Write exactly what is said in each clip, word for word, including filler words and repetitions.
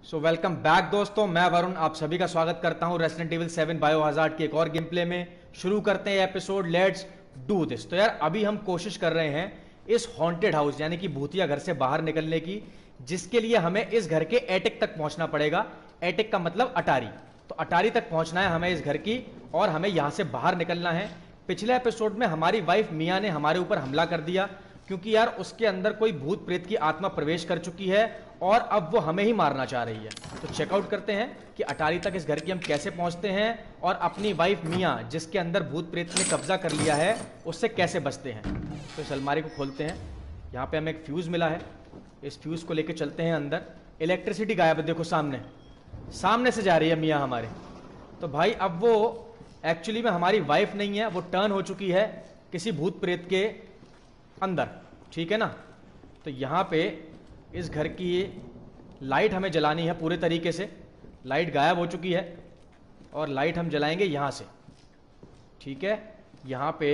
So welcome back दोस्तों, मैं वरुण आप सभी का स्वागत करता हूं रेसिडेंट इविल सेवन बायोहजार्ड के एक और गेम प्ले में। शुरू करते हैं एपिसोड, लेट्स डू दिस। तो यार अभी हम कोशिश कर रहे हैं इस हॉन्टेड हाउस यानी कि भूतिया घर से बाहर निकलने की, जिसके लिए हमें इस घर के एटिक तक पहुंचना पड़ेगा। एटिक का मतलब अटारी। तो अटारी तक पहुंचना है हमें इस घर की, और हमें यहां से बाहर निकलना है। पिछले एपिसोड में हमारी वाइफ मिया ने हमारे ऊपर हमला कर दिया, क्योंकि यार उसके अंदर कोई भूत प्रेत की आत्मा प्रवेश कर चुकी है और अब वो हमें ही मारना चाह रही है। तो चेकआउट करते हैं कि अटारी तक इस घर की हम कैसे पहुंचते हैं और अपनी वाइफ मिया, जिसके अंदर भूत प्रेत ने कब्जा कर लिया है, उससे कैसे बचते हैं। तो इस अलमारी को खोलते हैं। यहाँ पे हमें एक फ्यूज मिला है, इस फ्यूज को लेके चलते हैं अंदर। इलेक्ट्रिसिटी गायब है, देखो सामने सामने से जा रही है मिया हमारे। तो भाई अब वो एक्चुअली में हमारी वाइफ नहीं है, वो टर्न हो चुकी है किसी भूत प्रेत के अंदर, ठीक है ना। तो यहाँ पे इस घर की लाइट हमें जलानी है पूरे तरीके से। लाइट गायब हो चुकी है और लाइट हम जलाएंगे यहाँ से, ठीक है। यहाँ पे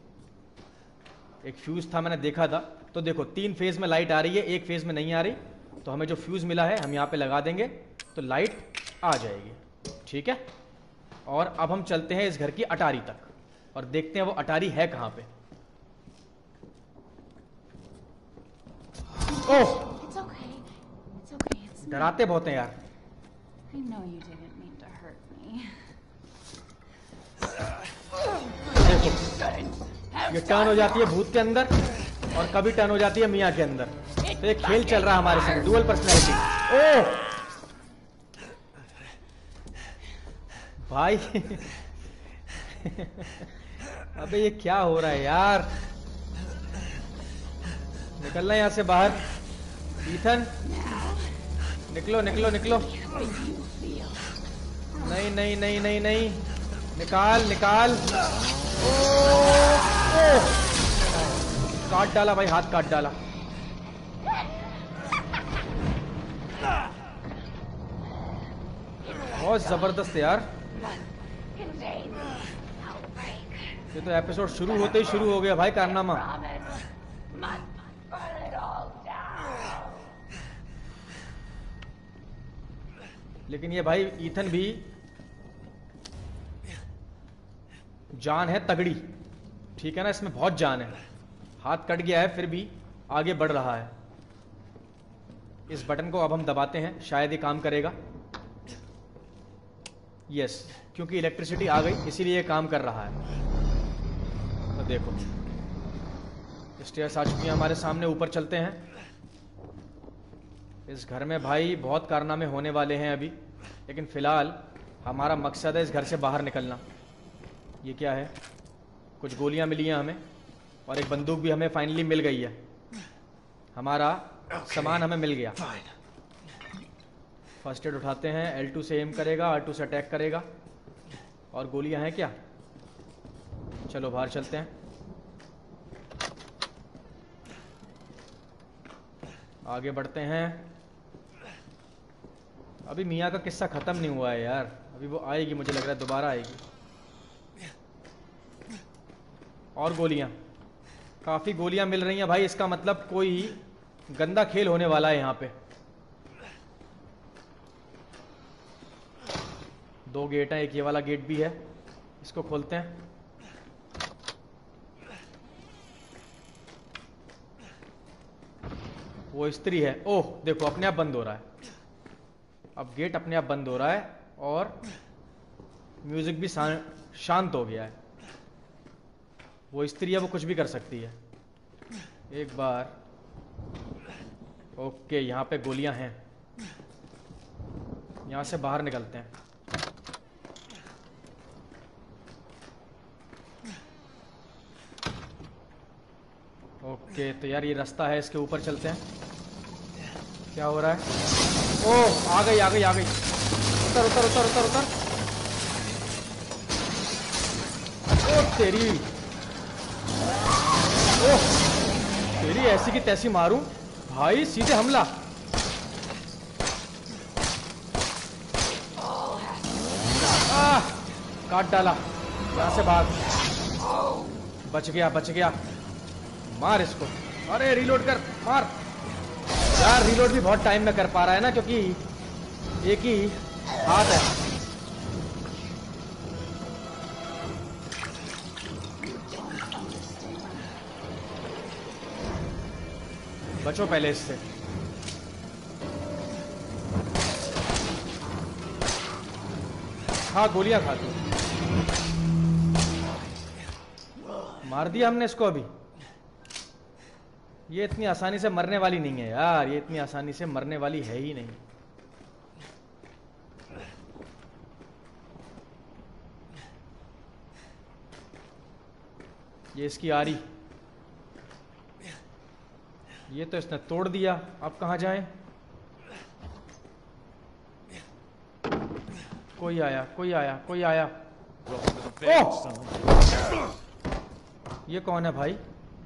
एक फ्यूज था, मैंने देखा था। तो देखो तीन फेज में लाइट आ रही है, एक फेज में नहीं आ रही। तो हमें जो फ्यूज मिला है हम यहाँ पे लगा देंगे तो लाइट आ जाएगी, ठीक है। और अब हम चलते हैं इस घर की अटारी तक और देखते हैं वो अटारी है कहाँ पे। ओह, It's okay. It's okay. It's me. डराते बहुत हैं यार। I know you didn't mean to hurt me. ये टर्न हो जाती है भूत के अंदर और कभी टर्न हो जाती है मियाँ के अंदर। तो एक खेल चल रहा है हमारे संग, डुअल पर्सनैलिटी। ओह भाई अबे ये क्या हो रहा है यार। निकलना यहाँ से बाहर। ईथन निकलो निकलो निकलो। नहीं नहीं नहीं नहीं नहीं, निकाल निकाल। ओ, ओ, काट डाला भाई, हाथ काट डाला। बहुत जबरदस्त यार। ये तो एपिसोड शुरू होते ही शुरू हो गया भाई कारनामा। लेकिन ये भाई ईथन भी जान है तगड़ी, ठीक है ना, इसमें बहुत जान है। हाथ कट गया है फिर भी आगे बढ़ रहा है। इस बटन को अब हम दबाते हैं, शायद ये काम करेगा। यस, क्योंकि इलेक्ट्रिसिटी आ गई इसीलिए ये काम कर रहा है। तो देखो स्टेयर्स आ चुकी हैं हमारे सामने, ऊपर चलते हैं। इस घर में भाई बहुत कारनामे होने वाले हैं अभी, लेकिन फिलहाल हमारा मकसद है इस घर से बाहर निकलना। ये क्या है? कुछ गोलियां मिली हैं हमें और एक बंदूक भी हमें फाइनली मिल गई है। हमारा सामान हमें मिल गया। फर्स्ट एड उठाते हैं, एल टू से एम करेगा, आर टू से अटैक करेगा। और गोलियां हैं क्या? चलो बाहर चलते हैं। आगे बढ़ते हैं। अभी मियाँ का किस्सा खत्म नहीं हुआ है यार, अभी वो आएगी, मुझे लग रहा है दोबारा आएगी। और गोलियां, काफी गोलियां मिल रही हैं भाई, इसका मतलब कोई गंदा खेल होने वाला है यहाँ पे। दो गेट हैं, एक ये वाला गेट भी है, इसको खोलते हैं। वो स्त्री है। ओह देखो अपने आप बंद हो रहा है। अब गेट अपने आप बंद हो रहा है और म्यूजिक भी शांत हो गया है। वो स्त्री है, वो कुछ भी कर सकती है। एक बार ओके, यहाँ पे गोलियां हैं, यहाँ से बाहर निकलते हैं। ओके तो यार ये रास्ता है, इसके ऊपर चलते हैं। क्या हो रहा है? ओह आ गई आ गई आ गई। उतर उतर उतर उतर उतर। ओह तेरी, ओह तेरी ऐसी की तैसी मारूं भाई, सीधे हमला। आह काट डाला, यहां से भाग। बच गया बच गया, मार इसको। अरे रिलोड कर, मार यार। रिलोड भी बहुत टाइम में कर पा रहा है ना, क्योंकि एक ही हाथ है। बचो पहले इससे। खा गोलियां खा तू। मार दिया हमने इसको अभी। ये इतनी आसानी से मरने वाली नहीं है यार, ये इतनी आसानी से मरने वाली है ही नहीं। ये इसकी आरी, ये तो इसने तोड़ दिया। अब कहां जाए? कोई आया, कोई आया, कोई आया। ओह! ये कौन है भाई?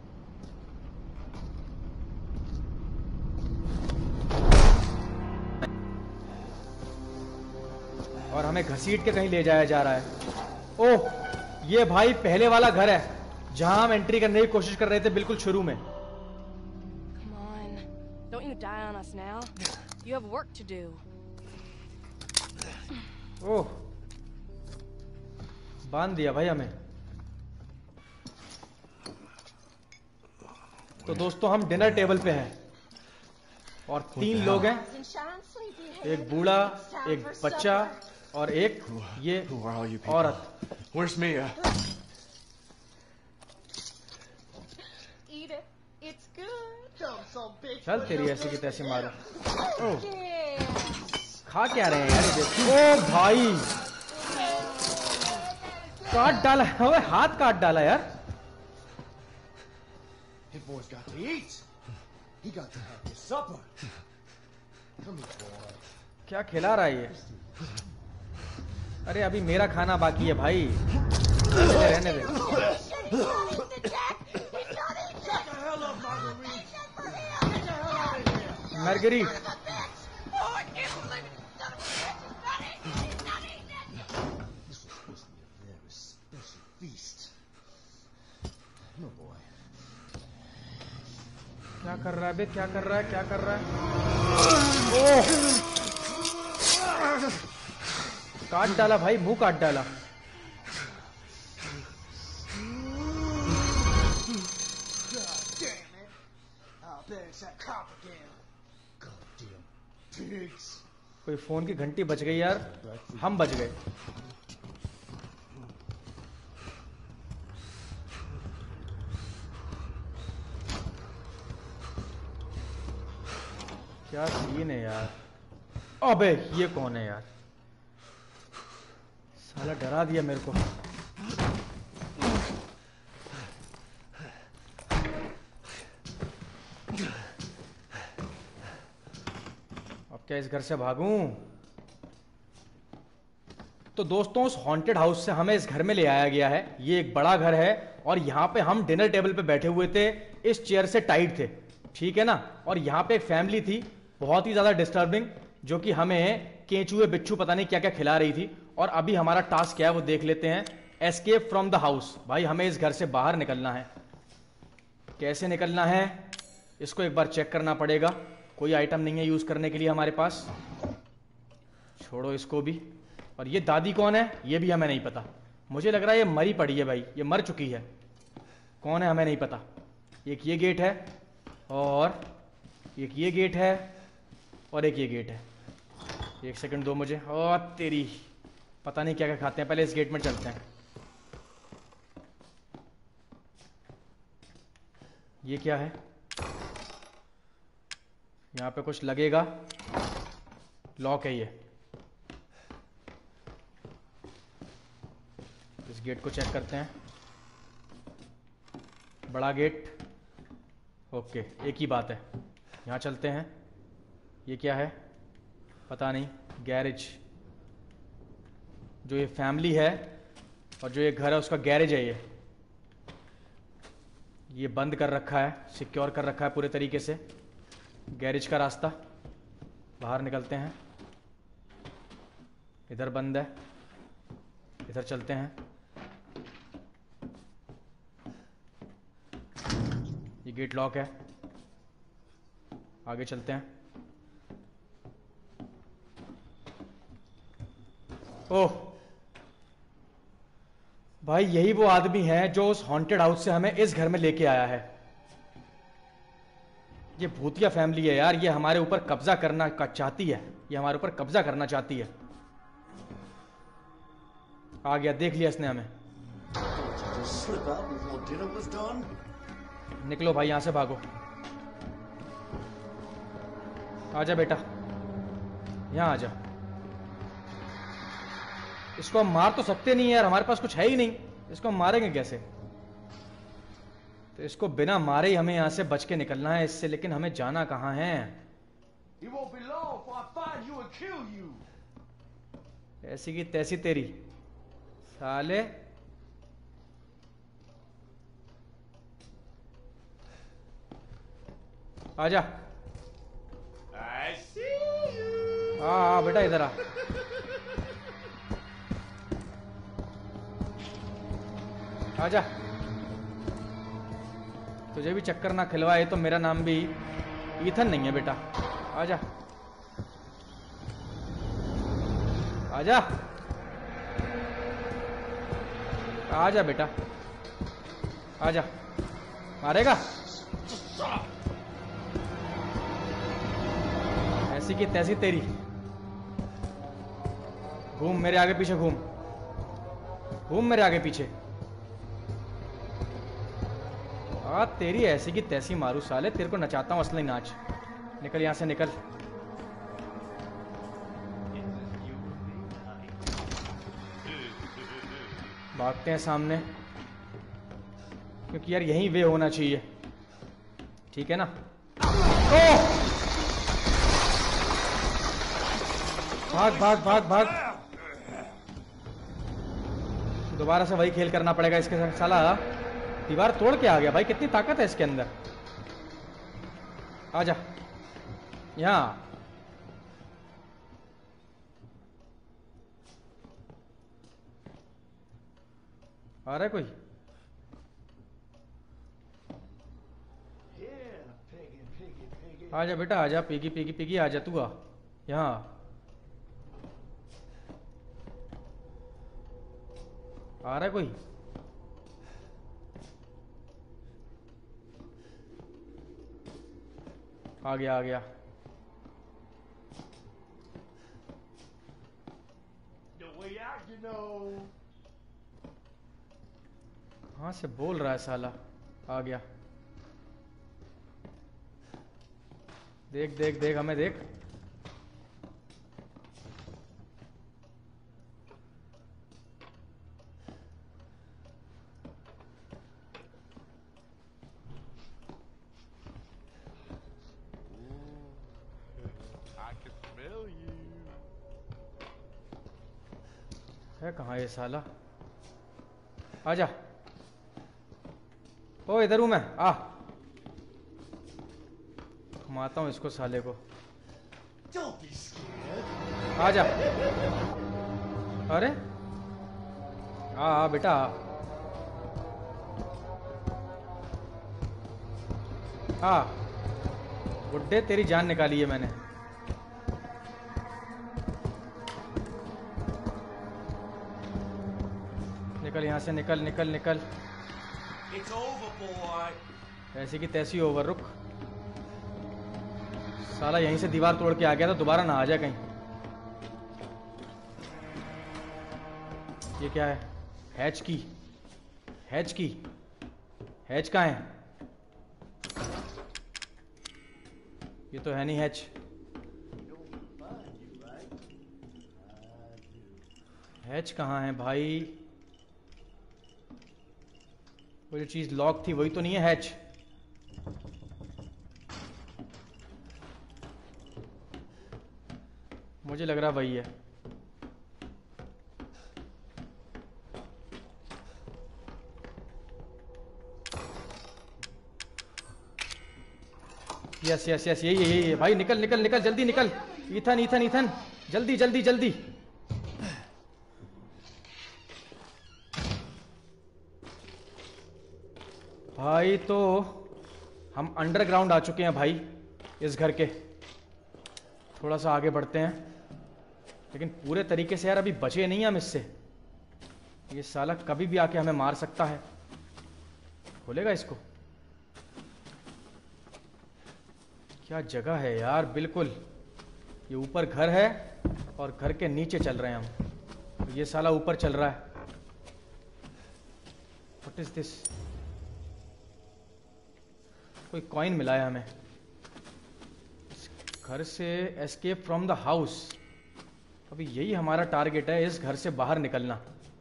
और हमें घसीट के कहीं ले जाया जा रहा है। ओह! ये भाई पहले वाला घर है जहां हम एंट्री करने की कोशिश कर रहे थे बिल्कुल शुरू में। Come on. Don't you die on us now. You have work to do. ओह! बांध दिया भाई हमें। तो दोस्तों हम डिनर टेबल पे हैं और तीन लोग हैं, एक बूढ़ा, एक बच्चा और एक ये औरत। Where's Mia? Eat it. It's good. Dumb some bitch. चल तेरी ऐसी की तैसी मारो। ओह! खा क्या रहे हैं यार ये देख। ओ भाई काट डाला है, ओए हाथ काट डाला यार। That boy's got to eat. He got to have his supper. Come here, boy. क्या खिला रहा है ये? अरे अभी मेरा खाना बाकी है भाई, रहने दे, रहने दे। मार्गरीट क्या कर रहा है बे? क्या कर रहा है? क्या कर रहा है? ओह! काट डाला भाई, मुंह काट डाला। कोई फोन की घंटी बज गई यार, हम बच गए। क्या सीन है यार। अबे ये कौन है यार? साला डरा दिया मेरे को। अब क्या इस घर से भागूं? तो दोस्तों उस हॉन्टेड हाउस से हमें इस घर में ले आया गया है। ये एक बड़ा घर है और यहाँ पे हम डिनर टेबल पे बैठे हुए थे, इस चेयर से टाइट थे, ठीक है ना। और यहाँ पे एक फैमिली थी बहुत ही ज्यादा डिस्टर्बिंग, जो कि हमें केंचुए बिच्छू पता नहीं क्या क्या खिला रही थी। और अभी हमारा टास्क क्या है वो देख लेते हैं। Escape from the house. भाई हमें इस घर से बाहर निकलना है। कैसे निकलना है इसको एक बार चेक करना पड़ेगा। कोई आइटम नहीं है यूज करने के लिए हमारे पास, छोड़ो इसको भी। और ये दादी कौन है ये भी हमें नहीं पता। मुझे लग रहा है ये मरी पड़ी है भाई, ये मर चुकी है। कौन है हमें नहीं पता। एक ये गेट है और एक ये गेट है और एक ये गेट है। एक सेकंड दो मुझे। और तेरी पता नहीं क्या क्या खाते हैं, पहले इस गेट में चलते हैं। ये क्या है? यहाँ पे कुछ लगेगा, लॉक है ये। इस गेट को चेक करते हैं। बड़ा गेट, ओके एक ही बात है। यहाँ चलते हैं। ये क्या है पता नहीं। गैरेज, जो ये फैमिली है और जो ये घर है उसका गैरेज है ये। ये बंद कर रखा है, सिक्योर कर रखा है पूरे तरीके से। गैरेज का रास्ता, बाहर निकलते हैं। इधर बंद है, इधर चलते हैं। ये गेट लॉक है, आगे चलते हैं। ओह भाई, यही वो आदमी है जो उस हॉन्टेड हाउस से हमें इस घर में लेके आया है। ये भूतिया फैमिली है यार, ये हमारे ऊपर कब्जा करना का चाहती है, ये हमारे ऊपर कब्जा करना चाहती है। आ गया, देख लिया इसने हमें। Slip out before dinner was done? निकलो भाई यहां से, भागो। आजा बेटा, यहां आजा। इसको हम मार तो सकते नहीं यार, हमारे पास कुछ है ही नहीं, इसको हम मारेंगे कैसे? तो इसको बिना मारे ही हमें यहां से बच के निकलना है इससे, लेकिन हमें जाना कहां है? It won't be long before I find you and kill you. ऐसी की तैसी तेरी साले। आजा। I see you. हाँ हाँ बेटा इधर आ। आजा, तुझे भी चक्कर ना खिलवाए तो मेरा नाम भी ईथन नहीं है बेटा। आजा आजा आजा बेटा, आजा। मारेगा? ऐसी की तैसी तेरी। घूम मेरे आगे पीछे, घूम घूम मेरे आगे पीछे। आ तेरी ऐसी की तैसी मारू साले, तेरे को नचाता हूं असली नाच। निकल यहां से, निकल। भागते हैं सामने, क्योंकि यार यही वे होना चाहिए, ठीक है ना? ओह! भाग भाग भाग भाग। दोबारा से वही खेल करना पड़ेगा इसके साथ। साला दीवार तोड़ के आ गया भाई, कितनी ताकत है इसके अंदर। आजा यहां। आ रहा है कोई? Yeah, piggy, piggy, piggy. आजा बेटा आजा, पिगी पिगी पिगी आजा, तू आ यहां। आ रहा है कोई? आ गया आ गया। The way out, you know. कहां से बोल रहा है साला? आ गया। देख देख देख, हमें देख। I can smell you. है कहाँ ये साला? आजा। ओ इधर हूं मैं, आ। घुमाता हूं इसको साले को। Don't be scared. आजा। अरे आ आ बेटा आ। आ बुड्ढे, तेरी जान निकाली है मैंने। निकल यहां से, निकल निकल निकल। It's over, boy. ऐसी की तैसी ओवर। रुक साला, यहीं से दीवार तोड़ के आ गया तो दोबारा ना आ जाए कहीं। ये क्या है? हैच की, हैच की, हैच कहाँ है? ये तो है नहीं हैच। हैच कहाँ है भाई? वो जो चीज लॉक थी वही तो नहीं है हैच। मुझे लग रहा वही है। यस यस यस, यही है यही है भाई। निकल निकल निकल, जल्दी निकल। ईथन ईथन ईथन, जल्दी जल्दी जल्दी। भाई तो हम अंडरग्राउंड आ चुके हैं भाई, इस घर के। थोड़ा सा आगे बढ़ते हैं। लेकिन पूरे तरीके से यार अभी बचे नहीं हम इससे। ये साला कभी भी आके हमें मार सकता है। खोलेगा इसको? क्या जगह है यार, बिल्कुल। ये ऊपर घर है और घर के नीचे चल रहे हैं हम। तो ये साला ऊपर चल रहा है। What is this? कोई कॉइन मिला है हमें। घर से एस्केप फ्रॉम द हाउस। अभी यही हमारा टारगेट है, इस घर से बाहर निकलना।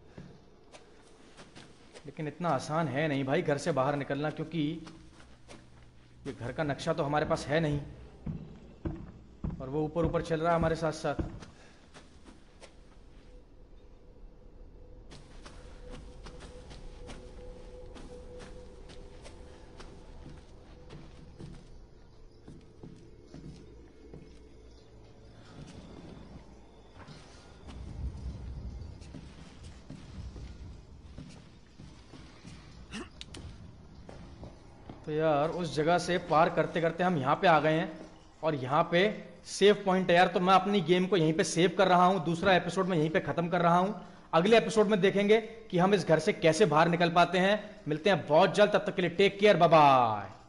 लेकिन इतना आसान है नहीं भाई घर से बाहर निकलना, क्योंकि ये घर का नक्शा तो हमारे पास है नहीं और वो ऊपर ऊपर चल रहा है हमारे साथ साथ। तो यार उस जगह से पार करते करते हम यहाँ पे आ गए हैं और यहाँ पे सेव पॉइंट है यार। तो मैं अपनी गेम को यहीं पे सेव कर रहा हूँ। दूसरा एपिसोड में यहीं पे खत्म कर रहा हूँ। अगले एपिसोड में देखेंगे कि हम इस घर से कैसे बाहर निकल पाते हैं। मिलते हैं बहुत जल्द, तब तक के लिए टेक केयर, बाय बाय।